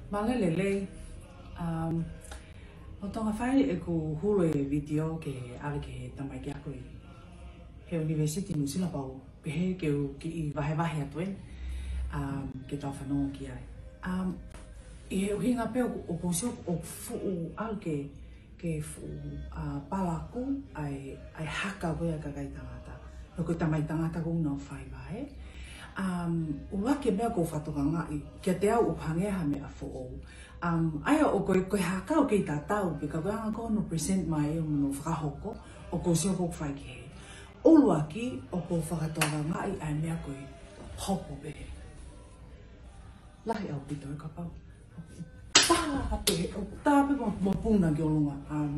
Malelele, o tonga whai e ko hulu e video ke ale ke tamai ki ako he university New Zealand pau pehe ke i wahe atoen ke tau whanonga ki ai. I he uhinga pe o kusio o fuu al ke fu palaku ai haka wea kakai tangata. No ko tamai tangata ko una whai wae. Ua ke mea ko Fakatonga i kia te au upangea me a fo aia o koe haka o kei tātau pe ka koeanga ko no present mai o no whakahoko o ko sio ko whai ki he. Olua ki o ko Fakatonga i ai mea koe hopo behe. Lahi au pito e ka pau. Pā pe o tāpe mo puna ki o lunga.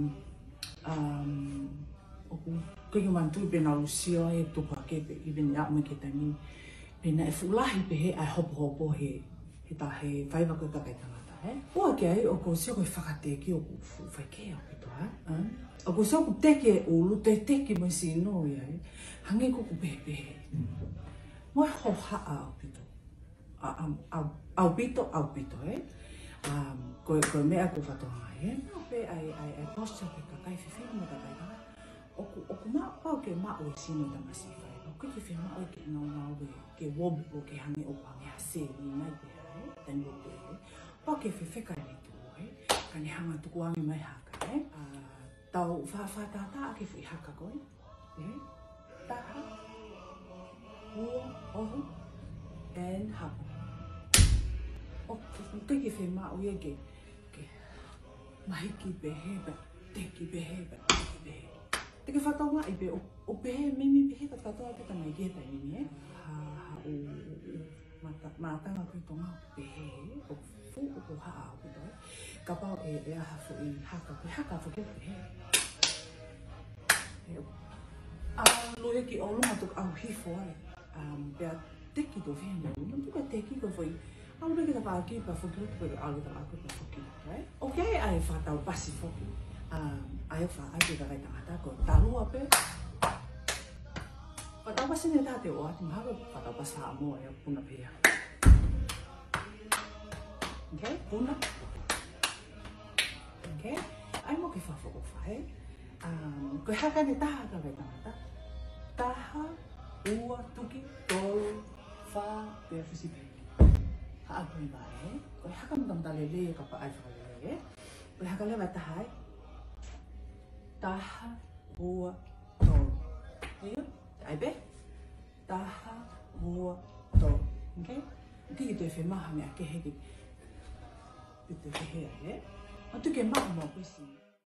O ko koe mantu pe na usio e tupa ke pe i bini au me ke taimini. Pena e fulahi pe he ai hopo he ta he whaiwa koe kakai tangata, he? Ua ke ai, o ko sio koe whakateki o ko whaikea o pito, ha? O ko sio ko teke ulu, te teki mo Sisiuno i ai, hange ko ko pehe. Moi ho haa au pito. Au pito, he? Koe mea ko Fakatonga, he? Nā pe ai posture pe kakai whiwhinu mo kakai tangata. O ko maa pau ke maa o e sino tamasi whai. Ko ke whi maa o ke ngau ke wobu o ke hange o pange hase ni mai pe hai, tango pe hai. Pau ke whi wheka ni tu hai, ka ni hanga tuku ame mai haka hai. Tau whaatata a ke whi haka koe, hai. Taha, ua, ohu, and hapu. O ke whi maa o ia ke mahiki pe he, teki pe he, teki pe he. Te ke Fakatonga i pe o pehe mimi pehe ka katoa te tamai ki he taimini, Mātanga koe tonga pehe, o fu o ko haa o pito, ka pau e aha fu i haka fu ke pehe. Loe ki o lunga tuk au hifo ai, pea teki to whenua, no tuka teki ko foi, alu peke ta pāki pa fuki, peke alu ta aku pa fuki, right? Ok, ai whātau pasi fuki. Ai wha ai te kakai tangata ko tarua pe. Whatau pasi ne tate o ati maha whatau pasi haa moa e puna pia. Okay, puna. Okay, ai mo ke whawhoko whae. Koe haka ne taha kakai tangata. Taha, ua, tuki, tolu, wha, pia whisi pe. Haa koe wae. Koe haka mtamta lele ka pa ai whakalele. Koe haka lewa tahai. Taha, ua, tolu. Ia, ai be? Taha, ua, tolu. Okay? Ki te whi maha mea ke heki. Ki te whi hea, e? O tu ke maha mo pesi.